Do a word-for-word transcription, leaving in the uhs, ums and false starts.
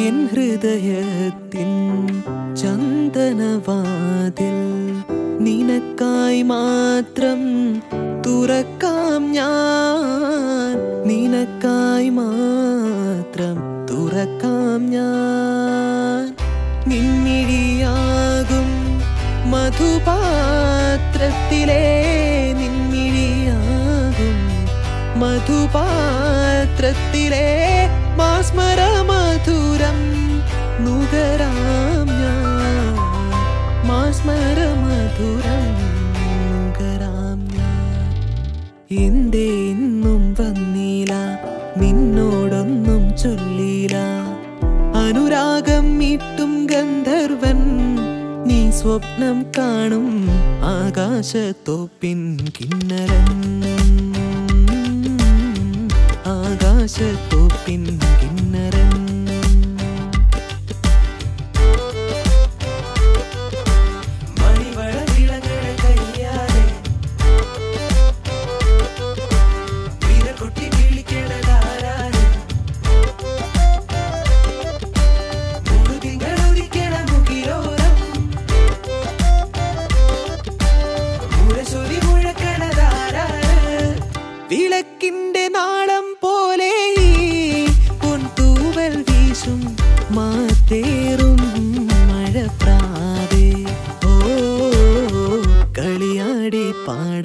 N ഹൃദയത്തിൻ ചന്ദനവാതിൽ നിനക്കായി മാത്രം തുറക്കാം ഞാൻ, നിനക്കായി മാത്രം തുറക്കാം ഞാൻ. നിൻമിഴിയാകും മധുപാത്രത്തിലെ, നിൻമിഴിയാകും മധുപാത്രത്തിലെ മാസ്മര മധുരം നുകരാം ഞാൻ, മാസ്മര മധുരം നുകരാം ഞാൻ. എന്തേ ഇന്നും വന്നീല, നിന്നോടൊന്നും ചൊല്ലീല, അനുരാഗം മീട്ടും ഗന്ധർവൻ നീ സ്വപ്നം കാണും ആകാശത്തോപ്പിൻ കിന്നരൻ, ആകാശത്തോപ്പിൻ കിന്നരൻ. വിളക്കിന്റെ നാളം പോലെ പൊൻതൂവൽ വീശും മാത്തേറും മഴപ്രാവേ, ഓ കളിയാടി പാട